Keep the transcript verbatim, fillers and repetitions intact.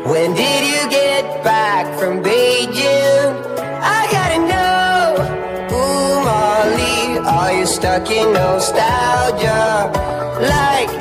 When did you get back from Beijing? I gotta know. Ooh, Molly, are you stuck in nostalgia? Like